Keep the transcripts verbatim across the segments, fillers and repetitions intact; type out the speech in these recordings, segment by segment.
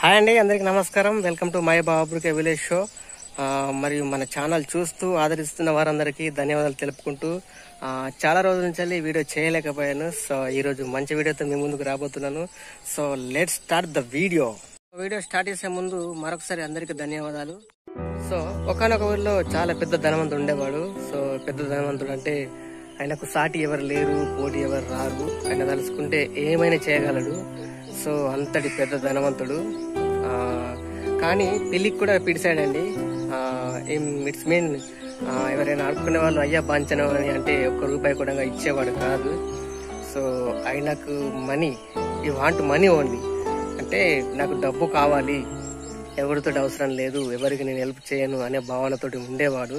Hi అండి, అందరికి నమస్కారం. వెల్కమ్ టు మై బాబుకే విలేజ్ షో. మరియు మన ఛానల్ చూస్తూ ఆదరిస్తున్న వారందరికీ ధన్యవాదాలు తెలుపుకుంటూ ఆ, చాలా రోజుల నుంచి వీడియో చేయలేకపోయాను. సో ఈ రోజు మంచి వీడియోతో మీ ముందుకు రాబోతున్నాను. So let's start the video. వీడియో స్టార్ట్ చేసే ముందు మరొకసారి అందరికి ధన్యవాదాలు. సో ఒకనొక ఊరిలో చాలా పెద్ద ధనవంతుడు ఉండేవాడు. సో పెద్ద ధనవంతుడు అంటే ఆయనకు సాటి ఎవరు లేరు, పోటీ ఎవరు రారు. ఆయన తలుసుకుంటే ఏమైనా చేయగలడు. సో అంతటి పెద్ద ధనవంతుడు. ఆ కానీ పెళ్లికి కూడా పిడిచాడండి. ఏం ఇట్స్ మీన్ ఎవరైనా ఆడుకునే వాళ్ళు అయ్యా బాంచనం అని అంటే ఒక్క రూపాయి కూడా ఇచ్చేవాడు కాదు. సో ఆయనకు మనీ, ఈ వాంట్ మనీ ఓన్లీ, అంటే నాకు డబ్బు కావాలి, ఎవరితో అవసరం లేదు, ఎవరికి నేను హెల్ప్ చేయను అనే భావనతోటి ఉండేవాడు.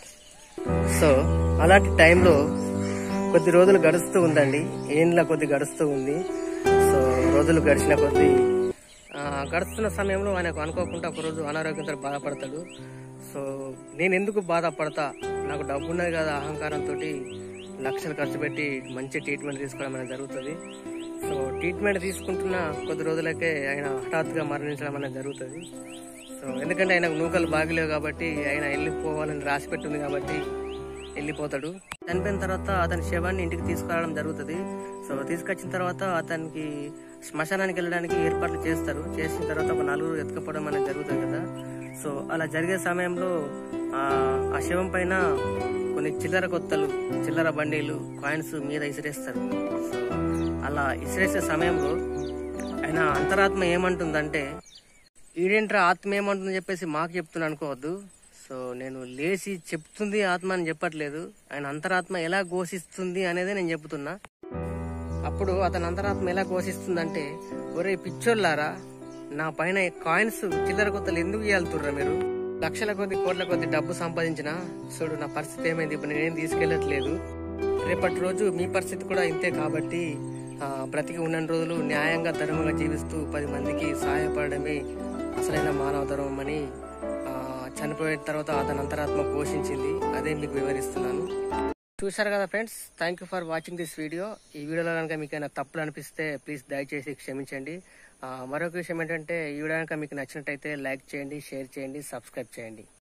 సో అలాంటి టైంలో కొద్ది రోజులు గడుస్తూ ఉందండి. ఏండ్ల కొద్ది గడుస్తూ ఉంది. సో రోజులు గడిచిన కొద్ది గడుస్తున్న సమయంలో ఆయనకు అనుకోకుండా ఒకరోజు అనారోగ్యంతో బాధపడతాడు. సో నేను ఎందుకు బాధపడతా, నాకు డబ్బు ఉన్నది కదా, అహంకారంతో లక్షలు ఖర్చు పెట్టి మంచి ట్రీట్మెంట్ తీసుకోవడం అనేది జరుగుతుంది. సో ట్రీట్మెంట్ తీసుకుంటున్న కొద్ది రోజులకే ఆయన హఠాత్తుగా మరణించడం అనేది జరుగుతుంది. సో ఎందుకంటే ఆయనకు నూకలు బాగలేవు కాబట్టి, ఆయన వెళ్ళిపోవాలని రాసి పెట్టింది కాబట్టి వెళ్ళిపోతాడు. చనిపోయిన తర్వాత అతని శవాన్ని ఇంటికి తీసుకురావడం జరుగుతుంది. సో తీసుకొచ్చిన తర్వాత అతనికి శ్మశానానికి వెళ్ళడానికి ఏర్పాట్లు చేస్తారు. చేసిన తర్వాత ఒక నలుగురు ఎత్తుకపోవడం అనేది జరుగుతుంది కదా. సో అలా జరిగే సమయంలో ఆ శవం పైన కొన్ని చిల్లర కొత్తలు, చిల్లర బండీలు, కాయిన్స్ మీద ఇసిరేస్తారు. సో అలా ఇసిరేసే సమయంలో ఆయన అంతరాత్మ ఏమంటుందంటే, ఈడేంట్రా ఆత్మ ఏమంటుందని చెప్పేసి మాకు చెప్తున్నా అనుకోవద్దు. సో నేను లేచి చెప్తుంది ఆత్మ అని చెప్పట్లేదు, ఆయన అంతరాత్మ ఎలా ఘోషిస్తుంది అనేదే నేను చెప్తున్నా. అప్పుడు అతని అంతరాత్మ ఎలా ఘోషిస్తుందంటే, ఒరే పిచ్చోళ్ళారా, నా పైన కాయిన్స్, చిల్లర కొత్తలు ఎందుకు ఇవ్వాలుతుర్రా మీరు? లక్షల కొద్ది కోట్ల కొద్ది డబ్బు సంపాదించిన చూడు నా పరిస్థితి ఏమైంది, ఇప్పుడు నేనేం తీసుకెళ్లట్లేదు. రేపటి రోజు మీ పరిస్థితి కూడా ఇంతే కాబట్టి బ్రతికి ఉన్న రోజులు న్యాయంగా ధర్మంగా జీవిస్తూ పది మందికి సహాయపడమే అసలైన మానవ ధర్మం అని చనిపోయిన తర్వాత అతని అంతరాత్మ ఘోషించింది. అదే మీకు వివరిస్తున్నాను. చూశారు కదా friends, thank you for watching this video. ఈ వీడియోలో కనుక మీకు ఏమైనా తప్పులు అనిపిస్తే ప్లీజ్ దయచేసి క్షమించండి. మరొక విషయం ఏంటంటే, ఈ వీడియో కనుక మీకు నచ్చినట్టయితే లైక్ చేయండి, షేర్ చేయండి, సబ్స్క్రైబ్ చేయండి.